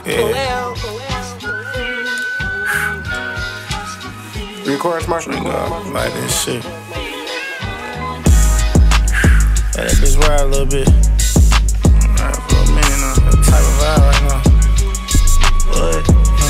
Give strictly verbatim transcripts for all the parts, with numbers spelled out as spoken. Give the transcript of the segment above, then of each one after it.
Yeah. Record my shit. Like this shit. Let that bitch ride a little bit. Ride for a minute now. That type of vibe right now. What?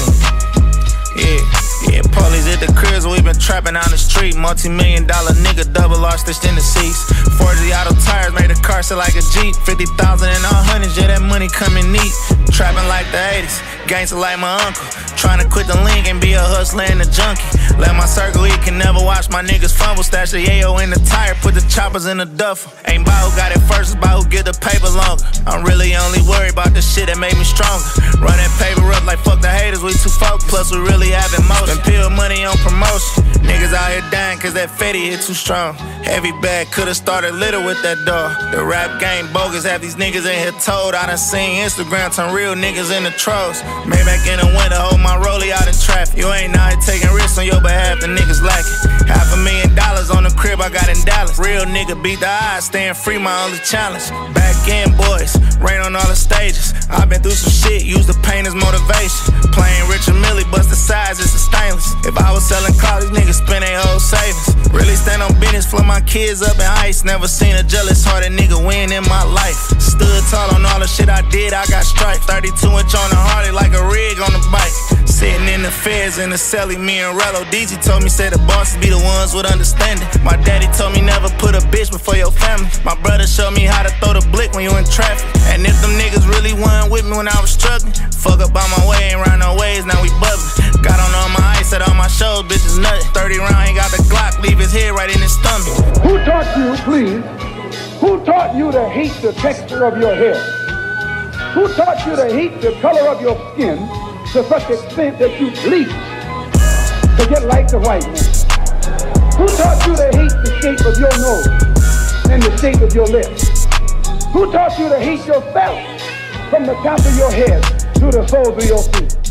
Mm. Yeah, yeah. Police at the cribs, we been trapping on the street. Multi-million dollar nigga, double R stitched in the seats. Forgiato tires made the car sit like a Jeep. Fifty thousand and all hundreds, yeah, that money coming neat. Trapping like the eighties, gangster like my uncle. Tryna quit the link and be a hustler and a junkie. Let my circle eat, can never watch my niggas fumble. Stash the yayo in the tire, put the choppers in the duffel. Ain't bout who got it first, it's bout who get the paper longer. I'm really only worried about the shit that made me stronger. Running paper up like fuck the haters, we too focused. Plus we really have emotion. Spend pill money on promotion. Niggas out here dying cause that fatty hit too strong. Heavy bag, could've started little with that dog. The rap game bogus, have these niggas in here told. I done seen Instagram turn real niggas into trolls. Maybach in the winter, hold my rollie out in traffic. You ain't out here taking risks on your behalf, the niggas lacking. Half a million dollars on the crib I got in Dallas. Real nigga beat the odds, staying free my only challenge. Back in boys, rain on all the stages. I been through some shit, use the pain as motivation. Playing Richard Millie, bust the size, it's a stainless. If I was selling cars, these niggas spend their whole savings. Really stand on business, flow my kids up in ice. Never seen a jealous hearted nigga win in my life. Stood tall on all the shit I did, I got stripes. thirty-two inch on the Harley like a rig on the bike. Sitting in the feds in the celly, me and Rello. D G told me, say the bosses be the ones with understanding. My daddy told me never put a bitch before your family. My brother showed me how to throw the blick when you in traffic. And if them niggas really wasn't with me when I was struggling, fuck up on my way, ain't round no ways, now we bubbling. Got on all my ice at all my shows, bitches nuttin'. thirty round, ain't got the Glock, leave his head right in his stomach. Who taught you, please, who taught you to hate the texture of your hair? Who taught you to hate the color of your skin to such extent that you bleach to get like the white man? Who taught you to hate the shape of your nose and the shape of your lips? Who taught you to hate yourself from the top of your head to the soles of your feet?